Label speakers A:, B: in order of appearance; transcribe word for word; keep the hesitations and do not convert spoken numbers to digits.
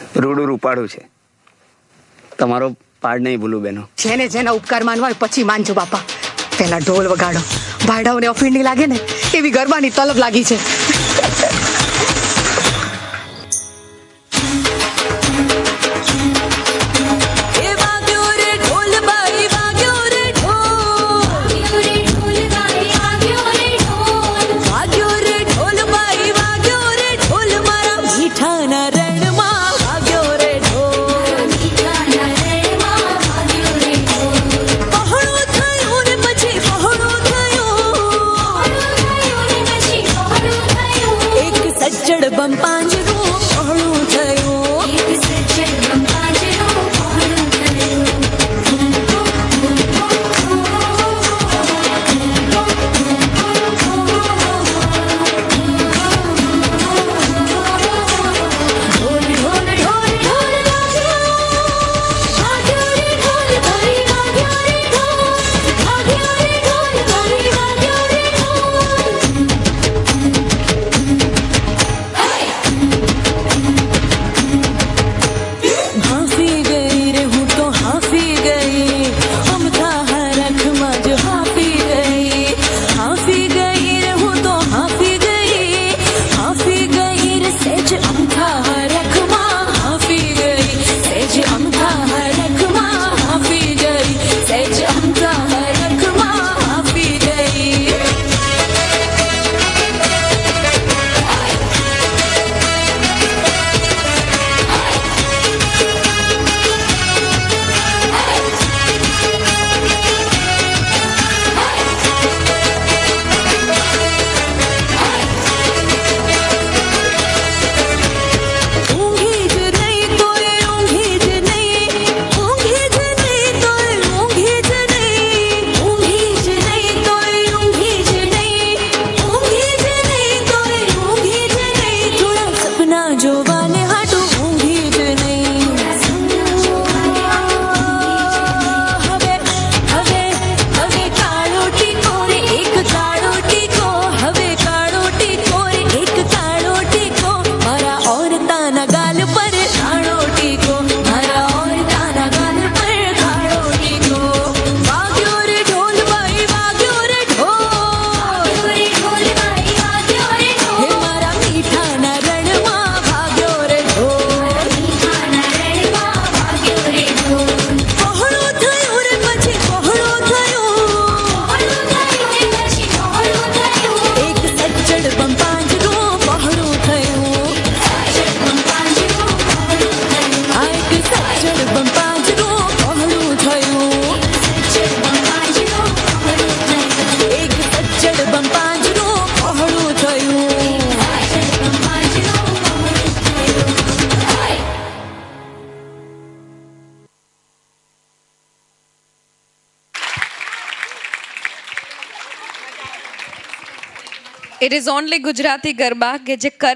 A: રૂડું રૂપાળું છે. તમારો પાડ નહીં ભૂલું બેનો.
B: જેને જેના ઉપકાર માનવા હોય પછી માનજો બાપા. પેલા ઢોલ વગાડો, ભાડાઓને ઓફીણની લાગે ને એવી ગરબાની તલબ લાગી છે.
C: It is only Gujarati Garba કે જે